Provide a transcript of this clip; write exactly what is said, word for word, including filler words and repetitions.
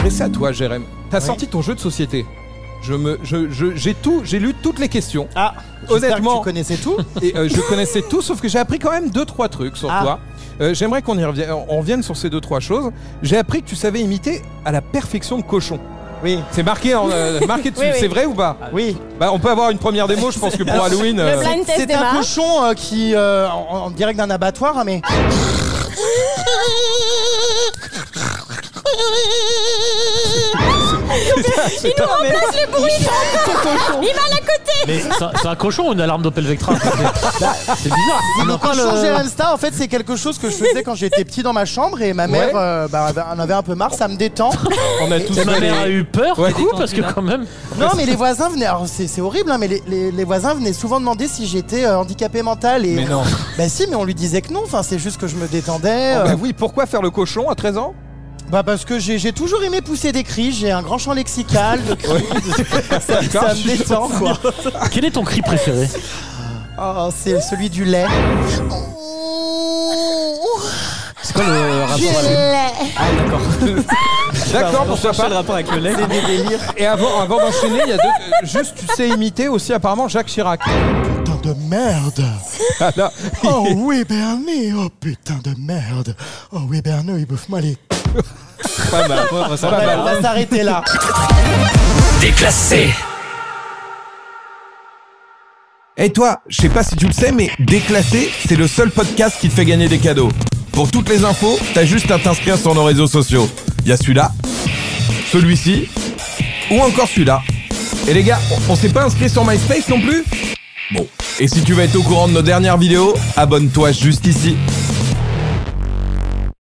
m'adresser à toi, Jérém. T'as Oui. sorti ton jeu de société. Je me, je, je, j'ai tout, j'ai lu toutes les questions. Ah, honnêtement, tu connaissais tout. Et euh, je connaissais tout, sauf que j'ai appris quand même deux trois trucs sur Ah. toi. Euh, J'aimerais qu'on y revienne, on revienne sur ces deux trois choses. J'ai appris que tu savais imiter à la perfection de cochon. Oui. C'est marqué, en, euh, marqué dessus. Oui, oui. C'est vrai ou pas? Oui. Bah, on peut avoir une première démo, je pense que pour Halloween. Le euh, blind test C'est un démarre. cochon euh, qui, euh, en, en direct d'un abattoir, hein, mais. Il nous remplace les bruits. Il va à la côté. Mais c'est un- c'est un cochon ou une alarme d'Opel Vectra? C'est bizarre. Le On entend cochon le- Jérém Star, en fait, c'est quelque chose que je faisais quand j'étais petit dans ma chambre et ma mère Ouais. euh, bah, avait- en avait un peu marre, ça me détend. on a tous Et ma fait mère a les- eu peur, Ouais. du coup, parce que quand même. Non, mais les voisins venaient, alors c'est c'est horrible, hein, mais les, les- les voisins venaient souvent demander si j'étais euh, handicapé mental. Et... Mais non. Bah si, mais on lui disait que non, enfin, c'est juste que je me détendais. Oh, euh, bah oui, pourquoi faire le cochon à treize ans? Bah parce que j'ai j'ai toujours aimé pousser des cris, j'ai un grand champ lexical de cris, ça, D'accord, ça je me suis détend quoi. Quel est ton cri préféré? Oh, c'est celui du lait. C'est quoi le rapport Du avec lait. Ah, d'accord. D'accord, pourquoi chercher le pas. rapport avec le lait. C'est des délires. Et avant, avant d'enchaîner, il y a deux. euh, juste, tu sais imiter aussi apparemment Jacques Chirac. Putain de merde. Ah, là. Oh oui Bernie, oh putain de merde. Oh oui Bernie, il bouffe moi les... Pas mal. On va, on va s'arrêter là. Déclassé. Et toi, je sais pas si tu le sais, mais Déclassé, c'est le seul podcast qui te fait gagner des cadeaux. Pour toutes les infos, t'as juste à t'inscrire sur nos réseaux sociaux. Y a celui-là, celui-ci, ou encore celui-là. Et les gars, on, on s'est pas inscrit sur MySpace non plus? Bon, et si tu veux être au courant de nos dernières vidéos, abonne-toi juste ici.